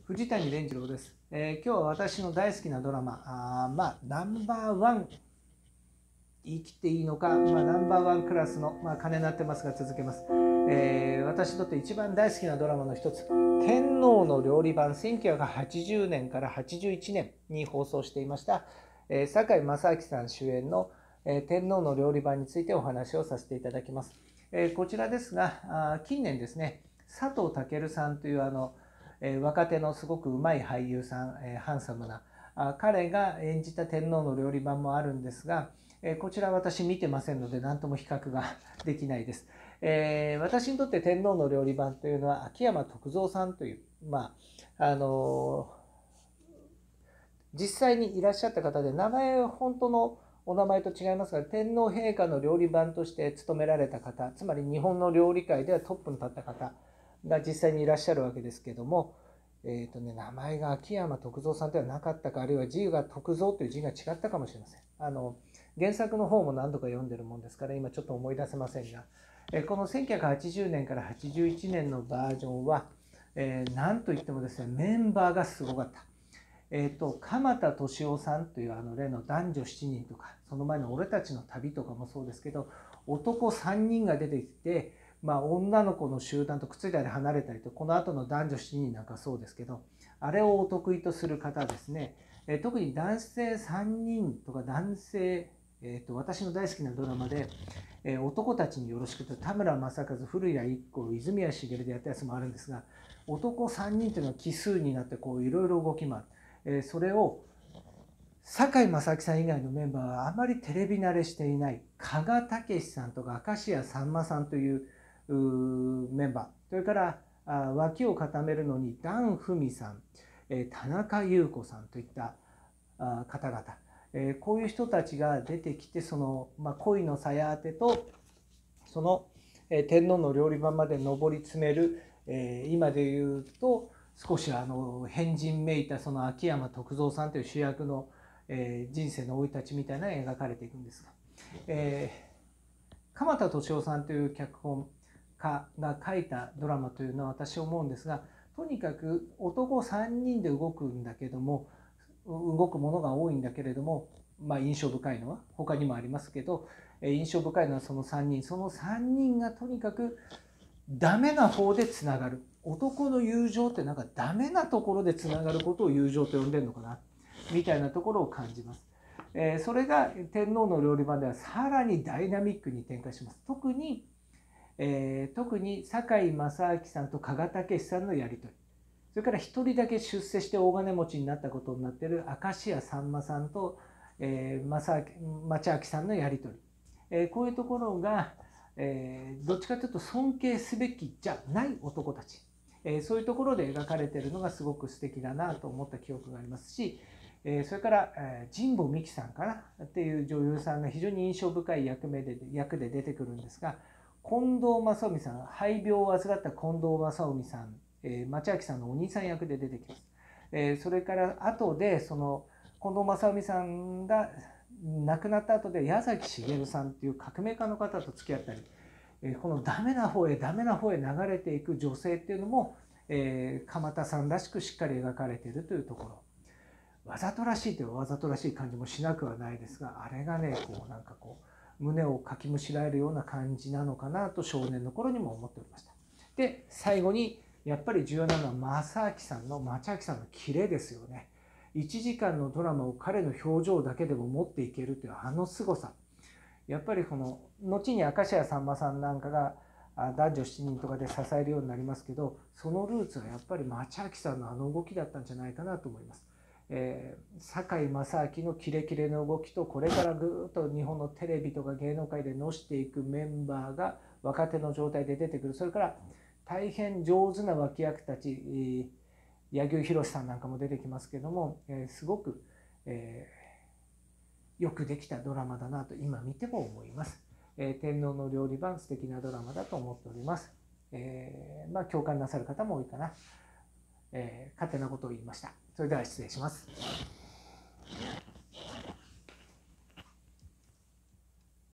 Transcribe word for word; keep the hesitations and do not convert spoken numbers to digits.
藤谷蓮次郎です。えー、今日は私の大好きなドラマ、あまあナンバーワン、言い切っていいのか、まあ、ナンバーワンクラスの、まあ、鐘鳴ってますが続けます。えー、私にとって一番大好きなドラマの一つ、天皇の料理番、せんきゅうひゃくはちじゅうねんからはちじゅういちねんに放送していました、えー、堺正明さん主演の、えー、天皇の料理番についてお話をさせていただきます。えー、こちらですが、あ近年ですね、佐藤健さんというあの、えー、若手のすごくうまい俳優さん、えー、ハンサムなあ彼が演じた天皇の料理番もあるんですが、えー、こちら私見てませんので何とも比較ができないです。えー、私にとって天皇の料理番というのは秋山徳蔵さんという、まああのー、実際にいらっしゃった方で、名前本当のお名前と違いますが、天皇陛下の料理番として務められた方、つまり日本の料理界ではトップに立った方が実際にいらっしゃるわけですけども、えーとね、名前が秋山徳蔵さんではなかったか、あるいは字が徳蔵という字が違ったかもしれません。あの原作の方も何度か読んでるもんですから今ちょっと思い出せませんが、えこのせんきゅうひゃくはちじゅうねんからはちじゅういちねんのバージョンは、えー、何といってもですね、メンバーがすごかった。えーと、鎌田敏夫さんというあの例の男女しちにんとか、その前の俺たちの旅とかもそうですけど、男さんにんが出てきて、まあ、女の子の集団とくっついたり離れたりと、この後の男女しちにんなんかそうですけど、あれをお得意とする方ですね。えー、特に男性さんにんとか男性、えーと、私の大好きなドラマで、えー、男たちによろしくと田村正和、古谷一行、泉谷しげるでやったやつもあるんですが、男さんにんというのは奇数になってこういろいろ動き回る。えー、それを堺正明さん以外のメンバーはあまりテレビ慣れしていない加賀武さんとか明石家さんまさんというメンバー、それからあ脇を固めるのに檀ふみさん、えー、田中優子さんといったあ方々、えー、こういう人たちが出てきて、その、まあ、恋のさや当てとその、えー、天皇の料理番まで上り詰める、えー、今で言うと少しあの変人めいたその秋山徳蔵さんという主役の、えー、人生の生い立ちみたいなのが描かれていくんですが、えー、鎌田敏夫さんという脚本家が書いたドラマというのは私思うんですが、とにかく男さんにんで動くんだけども、動くものが多いんだけれども、まあ、印象深いのは他にもありますけど、印象深いのはそのさんにん、そのさんにんがとにかくダメな方でつながる。男の友情ってなんかダメなところでつながることを友情と呼んでるのかなみたいなところを感じます。えー、それが天皇の料理番ではさらにダイナミックに展開します。特に、えー、特に堺正明さんと加賀武さんのやり取り、それから一人だけ出世して大金持ちになったことになっている明石家さんまさんと、えー、正明さんのやり取り、えー、こういうところが、えー、どっちかというと尊敬すべきじゃない男たち、えー、そういうところで描かれているのがすごく素敵だなと思った記憶がありますし、えー、それから、えー、神保美樹さんかなっていう女優さんが非常に印象深い役目で役で出てくるんですが、近藤正臣さん、肺病を患った近藤正臣さん、えー、町明さんのお兄さん役で出てきます。えー、それから後でその近藤正臣さんが亡くなった後で矢崎茂さんっていう革命家の方と付き合ったり、えー、このダメな方へダメな方へ流れていく女性っていうのも、えー、鎌田さんらしくしっかり描かれているというところ。わざとらしいというわざとらしい感じもしなくはないですが、あれがねこうなんかこう胸をかきむしられるような感じなのかなと少年の頃にも思っておりました。で最後にやっぱり重要なのは正明さんの町明さんのキレですよね。いちじかんのドラマを彼の表情だけでも持っていけるというあの凄さ、やっぱりこの後に明石家さんまさんなんかが男女しちにんとかで支えるようになりますけど、そのルーツはやっぱり町明さんのあの動きだったんじゃないかなと思います。えー、堺正明のキレキレの動きと、これからぐっと日本のテレビとか芸能界でのしていくメンバーが若手の状態で出てくる。それから大変上手な脇役たち、柳生博さんなんかも出てきますけども、えー、すごく、えー、よくできたドラマだなと今見ても思います。えー、天皇の料理番、素敵なドラマだと思っております。えー、まあ共感なさる方も多いかな。えー、勝手なことを言いました。それでは失礼します。